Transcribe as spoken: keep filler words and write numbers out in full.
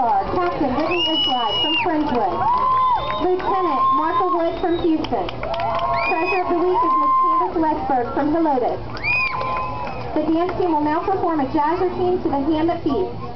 Star, Captain Whitney Islide from Friendswood, Lieutenant Martha Wood from Houston. Treasure of the Week is Miss Candace Westberg from Helotes. The dance team will now perform a jazz routine to the Hand That Feeds.